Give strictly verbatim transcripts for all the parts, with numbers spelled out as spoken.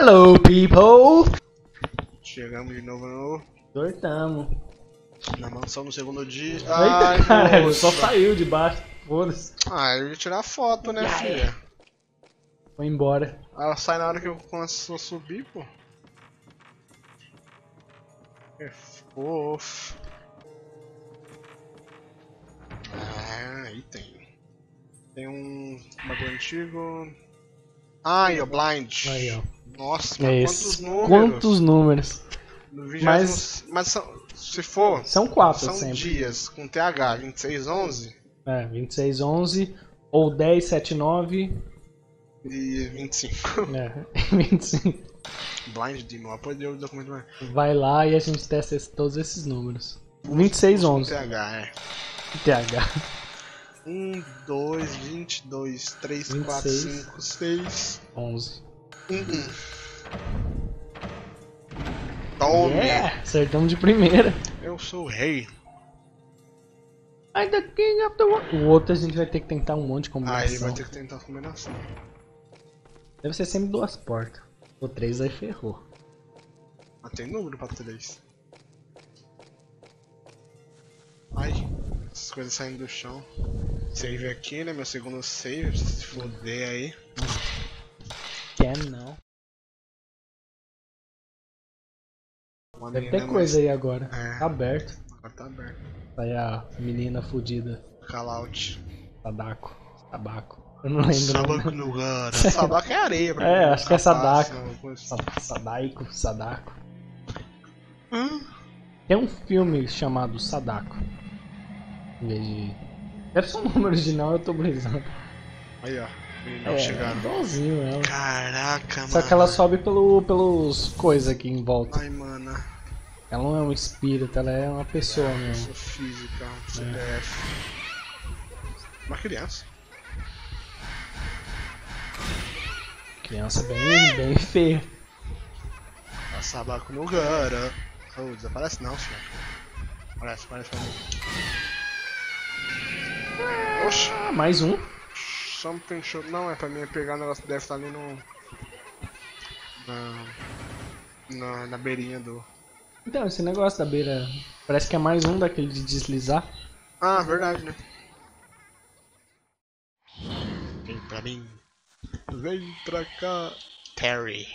Hello, people! Chegamos de novo no... Tortamos. na mansão no segundo dia. Eita, Ai, cara, moça. só saiu de baixo. Foda-se. Ah, eu ia tirar foto, né, filha? Foi embora. Ela sai na hora que eu começo a subir, pô. É fofo. Ah, aí tem. Tem um bagulho antigo. Ah, e o blind. Aí, ó. Nossa, É mas isso. quantos números? Quantos números? No vigésimo... Mas- mas são... se for, São quatro são sempre. dias com T H vinte e seis onze É, vinte e seis onze ou dez setenta e nove. e vinte e cinco. É, vinte e cinco. Blind Demon, apoio o documento mais. Vai lá e a gente testa esse- todos esses números. vinte e seis onze. T H, é. T H. um, dois, vinte e dois, três, vinte e quatro, seis. cinco, seis. onze. um, um. Tome! Yeah! Acertamos de primeira. Eu sou o rei. I'm the king of the world. O outro a gente vai ter que tentar um monte de Ah, combinação. ele vai ter que tentar a combinação. Deve ser sempre duas portas. O três aí ferrou. Mas tem número pra três. Ai, essas coisas saindo do chão. Save aqui, né? Meu segundo save, pra se foder aí. Can não. Uma Deve menina ter coisa aí agora. É. Tá aberto. Agora tá aberto. Aí a menina fudida. Call out. Sadako. Tabaco. Eu não lembro. Sabaco Né? no lugar. Sabaco é areia pra É, mim, acho que é capaz, Sadako. não, coisa assim. Sa- Sadaiko. Sadako. Hum? Tem um filme chamado Sadako. Em vez de. Deve ser um nome original, eu tô brisando. Aí ó, menina É, chegando. igualzinho ela. Caraca, mano. Só que ela sobe pelo, pelos coisas aqui em volta. Ai, mano. Ela não é um espírito, ela é uma pessoa Eu mesmo. sou física, C P F. Uma criança. Criança bem, bem feia. A Sabaco no gara. Oh, desaparece não, senhor. Parece, parece pra mim. Oxi. Ah, mais um. Something should... Não, é pra mim pegar o negócio que deve estar ali no... Na... Na, na beirinha do... Então, esse negócio da beira. Parece que é mais um daquele de deslizar. Ah, verdade, né? Vem pra mim. Vem pra cá. Terry.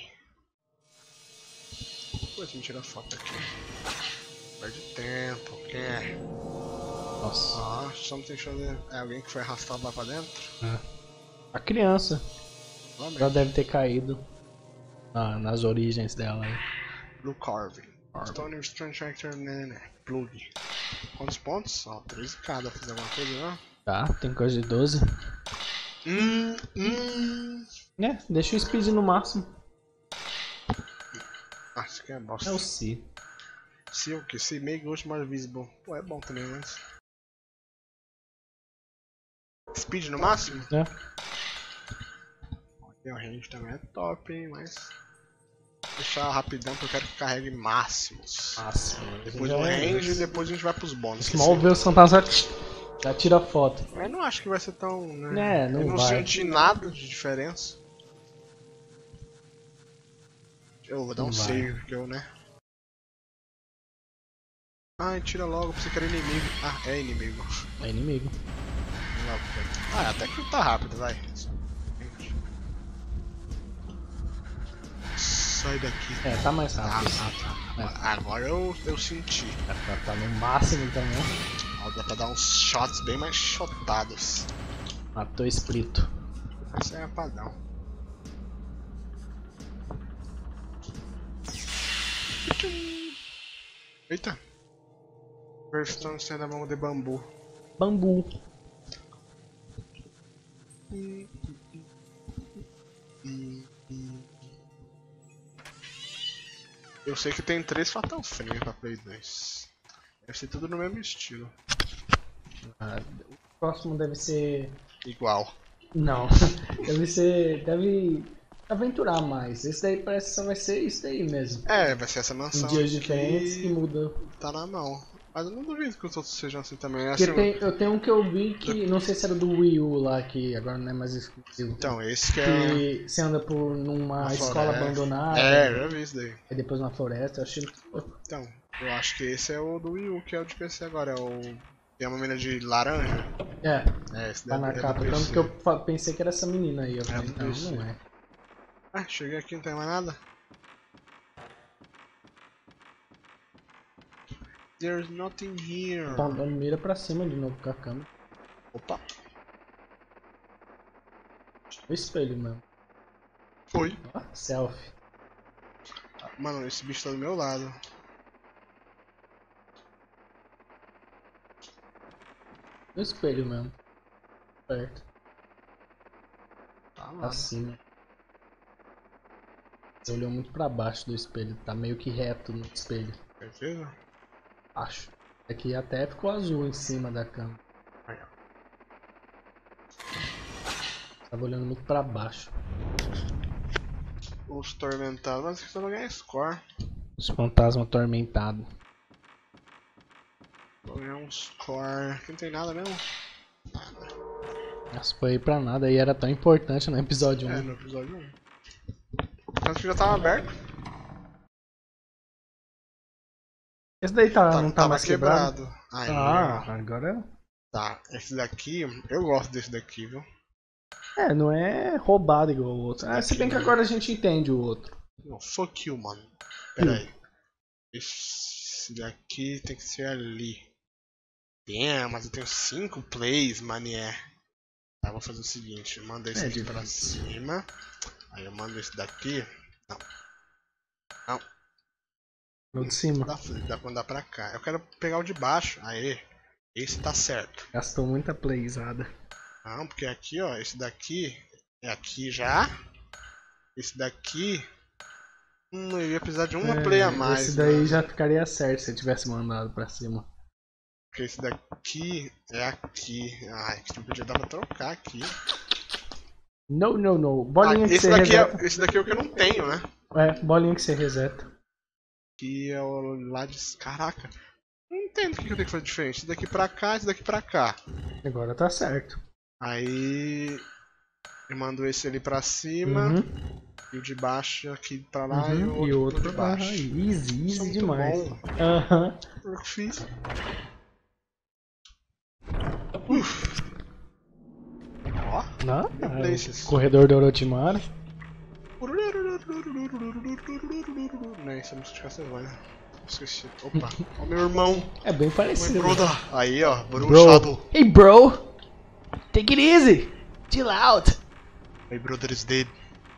Pô, deixa eu tirar foto aqui. Perde tempo, quem é? Nossa. Ah, something should... É alguém que foi arrastado lá pra dentro? A criança. Vamos Ela ver. deve ter caído na- nas origens dela aí. Blue Carving. Stone Strange Tractor, né, né, plug. Quantos pontos? Ó, três cada. Fazer alguma coisa, não? Tá, tem coisa de doze. Hum, hum. É, deixa o speed no máximo. Ah, isso aqui é bosta. É o C. Se o que? Se make ghost more visible. Pô, é bom também, mas... Speed no máximo? É. Aqui o range também é top, hein, mas... Deixar rapidão porque eu quero que carregue máximos. Máximo. Depois do range e depois a gente vai pros bônus. Mal ver o Fantasma já tira foto. Eu não acho que vai ser tão... Né? É, não eu não vai. senti nada de diferença. Eu vou dar Não um vai. save, porque eu, né? Ai, tira logo, pra você querer inimigo. Ah, é inimigo. É inimigo. Ah, até que tá rápido, vai. Sai daqui. É, tá mais Ah, rápido. ah, tá. Agora eu, eu senti. Tá, tá, tá no máximo também. Ó, dá pra dar uns shots bem mais shotados. Matou espírito. Esse é padrão. Eita. Versão sendo a mão de bambu. Bambu. Eu sei que tem três Fatal Frame pra Play dois. Deve ser tudo no mesmo estilo. Ah, o próximo deve ser. Igual. Não. Deve ser. Deve aventurar mais. Esse daí parece que só vai ser isso daí mesmo. É, vai ser essa Em mansão dias aqui diferentes que muda. tá na mão. Mas eu não duvido que os outros sejam assim também. Porque Assim, tem, eu tenho um que eu vi que, não sei se era do Wii U lá, que agora não é mais exclusivo. então, esse que é. Que você anda por numa Uma escola floresta. abandonada. É, já vi isso daí. E depois uma floresta, eu achei muito louco. Então, eu acho que esse é o do Wii U, que é o de P C agora. É o. Tem uma menina de laranja. É, É, esse tá daí na é do capa. P C. Tanto que eu fa- pensei que era essa menina aí. Eu falei, do não, P C. não é. Ah, cheguei aqui, não tem mais nada. There's nothing here. Tá dando mira pra cima de novo com a câmera. Opa, O espelho mesmo. foi. Ó, selfie. Mano, esse bicho tá do meu lado. O espelho mesmo. Perto. Tá, mano. Acima. Você olhou muito pra baixo do espelho. Tá meio que reto no espelho. Certeza? Acho. Aqui até ficou azul em cima da câmera. Aí, ó. Tava olhando muito pra baixo. Os tormentados, mas que só vai ganhar score. Os fantasmas atormentados. Vou ganhar um score. Aqui não tem nada mesmo? Nossa, foi aí pra nada. E era tão importante no episódio É, um. no episódio um. Tanto que já tava aberto. Esse daí tá, Tá, não tá tava mais quebrado? quebrado. Aí, Ah, ó. agora... Tá, esse daqui, eu gosto desse daqui, viu? É, não é roubado igual o outro. Ah, se bem que agora a gente entende o outro. Não, fuck you, mano. Pera aí. Esse daqui tem que ser ali. Damn, mas eu tenho cinco plays, mané. Tá, vou fazer o seguinte, eu mando esse É aqui pra difícil. cima. Aí eu mando esse daqui. Não. Não, No de cima. dá, dá pra andar pra cá. Eu quero pegar o de baixo. Aê. Esse tá certo. Gastou muita playzada. Não, porque aqui, ó, esse daqui é aqui já. Esse daqui. Hum, eu ia precisar de uma É, play a mais. esse daí né? já ficaria certo se eu tivesse mandado pra cima. Porque esse daqui é aqui. Ai, que podia dar pra trocar aqui. Não, não, não. Bolinha Ah, que esse, você daqui reseta. é, esse daqui é o que eu não tenho, né? É, bolinha que você reseta. Que é o lá de. Caraca. Não entendo o que eu tenho que fazer diferente. Esse daqui pra cá, esse daqui pra cá. Agora tá certo. Aí. Eu mando esse ali pra cima. Uhum. E o de baixo aqui pra lá e o Uhum. outro, E o outro de ah, baixo. easy, Isso é easy muito demais. bom. Aham. Foi o que eu fiz. Uf. Ó. Não, Places. é, corredor do Orochimaru. Não é isso, é música de Castlevania. Esqueci. Opa, ó meu irmão. É bem Meu parecido. brother. Aí, ó, Bro. bruxado. Hey bro, take it easy. Chill out. My brother is dead.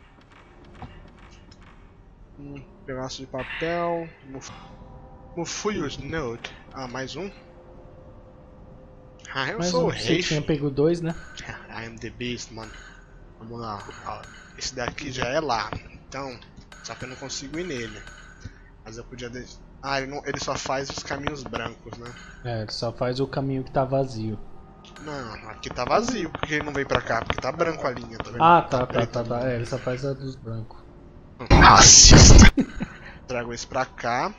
Um pedaço de papel. Mufuyos note. Ah, mais um? Ah, eu Mas sou o você rei. tinha pego dois, né? I am the beast, mano. Vamos lá. Ó, esse daqui já é lá. Então, só que eu não consigo ir nele. Mas eu podia deixar. Ah, ele, não, ele só faz os caminhos brancos, né? É, só faz o caminho que tá vazio. Não, aqui tá vazio. Por que ele não vem pra cá? Porque tá branco a linha, tá vendo? Ah, tá, tá, preto. tá, tá. É, ele só faz a dos brancos. Nossa! Trago esse pra cá.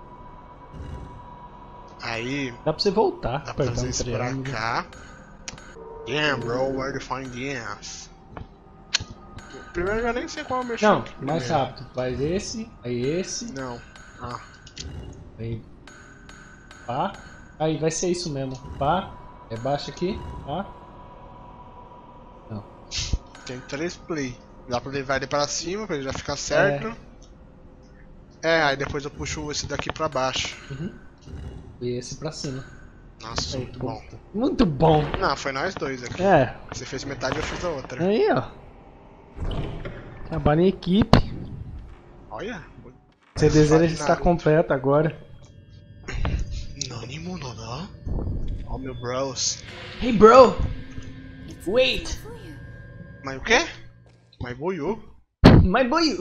Aí, Dá pra você voltar, dá pra apertar fazer um isso pra triângulo. cá. Damn, bro, where to find the ass? Primeiro eu já nem sei qual é o meu Não, chute mais primeiro. rápido. Faz esse, aí esse, Não. Ah, aí pá. Aí vai ser isso mesmo. Pá, rebaixa aqui, pá. Não. tem três play. Dá pra levar ele pra cima, pra ele já ficar certo. É, aí depois eu puxo esse daqui pra baixo. Uhum. E esse pra cima. Nossa, isso é Aí, muito bom. puta. Muito bom. Não, foi nós dois aqui. É, Você fez metade e eu fiz a outra. aí ó. Trabalho em equipe. Olha. Seu desejo Faz está Naruto. completo agora. Nani Monono? Ó, meu bros. Hey bro! Wait! Mas o quê? Mas boiou. My boy!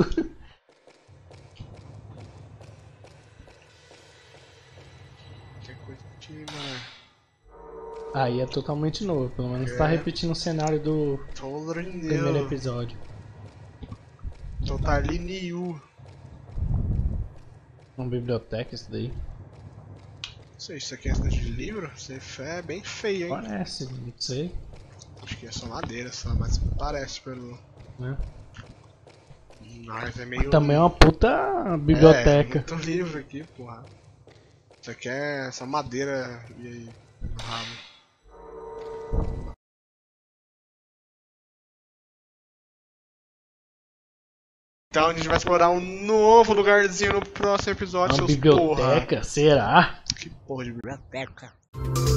Que coisa de mano. Aí é totalmente novo, pelo menos tá É. repetindo o cenário do Totally primeiro new. episódio. Totally new. Uma biblioteca isso daí. sei, isso aqui é estante de livro? Isso é bem feio, hein? Parece, não sei. Acho que é só madeira, só, mas parece pelo... Né? Mas é meio... Também é uma puta biblioteca. É, muito livro aqui, porra. Isso aqui é essa madeira e aí, no rabo. Então a gente vai explorar um novo lugarzinho no próximo episódio, Uma seus biblioteca? porra. Será? Que porra de biblioteca.